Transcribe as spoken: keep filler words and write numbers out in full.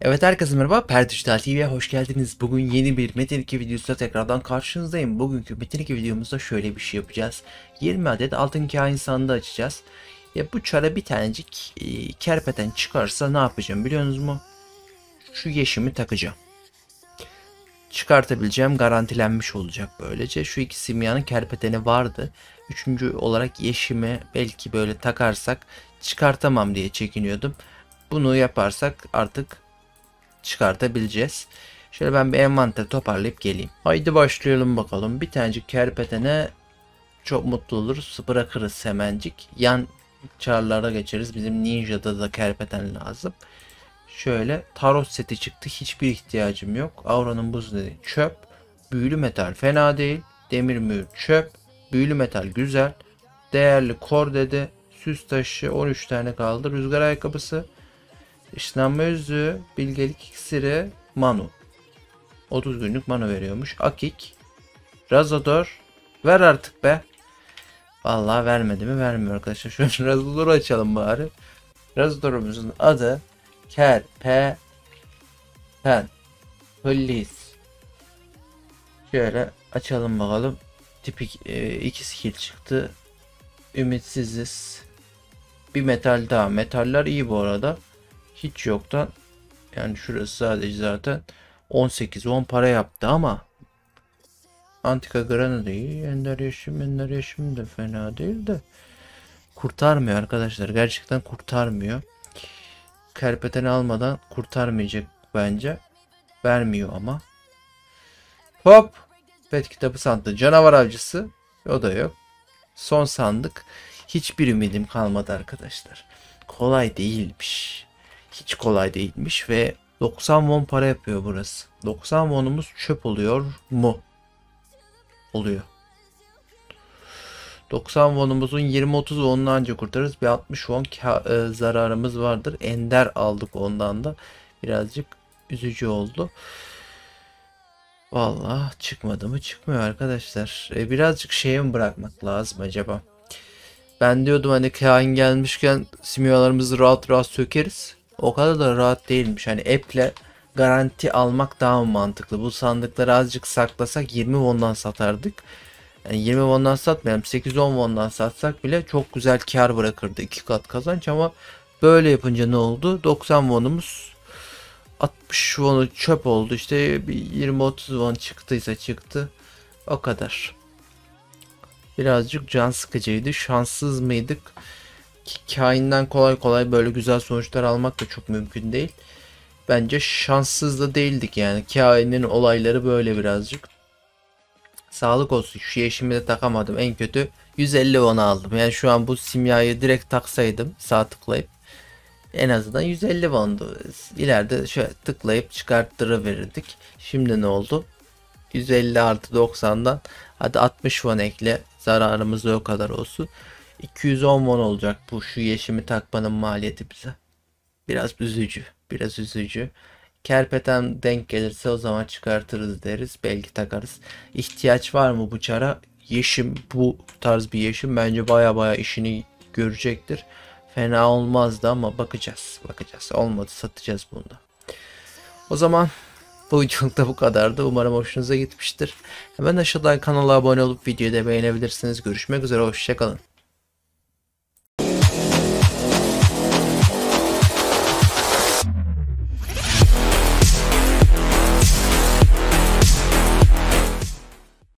Evet, herkese merhaba. Perdüştal T V'ye hoş geldiniz. Bugün yeni bir Metin iki videosuyla tekrardan karşınızdayım. Bugünkü Metin iki videomuzda şöyle bir şey yapacağız. yirmi adet altın kain sandığı açacağız. Ya bu çara bir tanecik e, kerpeten çıkarsa ne yapacağım biliyorsunuz mu? Şu yeşimi takacağım. Çıkartabileceğim garantilenmiş olacak böylece. Şu iki simyanın kerpeteni vardı. Üçüncü olarak yeşimi belki böyle takarsak çıkartamam diye çekiniyordum. Bunu yaparsak artık çıkartabileceğiz. Şöyle ben bir envanter toparlayıp geleyim. Haydi başlayalım bakalım. Bir tanecik kerpetene çok mutlu oluruz. Bırakırız hemencik. Yan çarlara geçeriz. Bizim Ninja'da da kerpeten lazım. Şöyle tarot seti çıktı. Hiçbir ihtiyacım yok. Aura'nın buzu dedi. Çöp. Büyülü metal fena değil. Demir mühür çöp. Büyülü metal güzel. Değerli kor dedi. Süs taşı on üç tane kaldı. Rüzgar ayakkabısı. İşlenme yüzüğü, bilgelik iksiri, manu. otuz günlük manu veriyormuş. Akik, Razador. Ver artık be. Vallahi vermedi mi vermiyor arkadaşlar. Şu Razador'u açalım bari. Razador'umuzun adı Kerpeten. Polis. Şöyle açalım bakalım. Tipik e, iki skill çıktı. Ümitsiziz. Bir metal daha. Metaller iyi bu arada. Hiç yoktan. Yani şurası sadece zaten on sekiz on para yaptı ama Antika Grana da iyi. Ender Yaşım, Ender Yaşım da fena değil de kurtarmıyor arkadaşlar. Gerçekten kurtarmıyor. Kerpeten almadan kurtarmayacak bence. Vermiyor ama. Hop. Pet kitabı sandığı. Canavar avcısı. O da yok. Son sandık. Hiçbir ümidim kalmadı arkadaşlar. Kolay değilmiş. Hiç kolay değilmiş ve doksan won para yapıyor burası. doksan wonumuz çöp oluyor mu? Oluyor. doksan wonumuzun yirmi otuz wonunu anca kurtarırız. Bir altmış won e, zararımız vardır. Ender aldık ondan da. Birazcık üzücü oldu. Vallahi çıkmadı mı? Çıkmıyor arkadaşlar. E, birazcık şeye mi bırakmak lazım acaba? Ben diyordum hani kain gelmişken simyalarımızı rahat rahat sökeriz. O kadar da rahat değilmiş. Hani app'le garanti almak daha mı mantıklı? Bu sandıkları azıcık saklasak yirmi won'dan satardık. Yani yirmi won'dan satmayalım. sekiz on won'dan satsak bile çok güzel kar bırakırdı. iki kat kazanç ama böyle yapınca ne oldu? doksan won'umuz altmış won'u çöp oldu. İşte bir yirmi otuz won çıktıysa çıktı. O kadar. Birazcık can sıkıcıydı. Şanssız mıydık? Ki kainden kolay kolay böyle güzel sonuçlar almak da çok mümkün değil. Bence şanssız da değildik yani. Kainin olayları böyle birazcık. Sağlık olsun. Şu yeşimi de takamadım. En kötü yüz elli won aldım. Yani şu an bu simyayı direkt taksaydım sağ tıklayıp en azından yüz elli wondu. İleride şöyle tıklayıp çıkarttırıverirdik. Şimdi ne oldu? yüz elli artı doksandan hadi altmış won ekle. Zararımız da o kadar olsun. iki yüz on won olacak bu şu yeşimi takmanın maliyeti bize. Biraz üzücü. Biraz üzücü. Kerpeten denk gelirse o zaman çıkartırız deriz. Belki takarız. İhtiyaç var mı bu çara? Yeşim, bu tarz bir yeşim bence baya baya işini görecektir. Fena olmazdı ama bakacağız. Bakacağız. Olmadı satacağız bunu da. O zaman bu videoluk da bu kadardı. Umarım hoşunuza gitmiştir. Hemen aşağıdan kanala abone olup videoyu da beğenebilirsiniz. Görüşmek üzere. Hoşçakalın.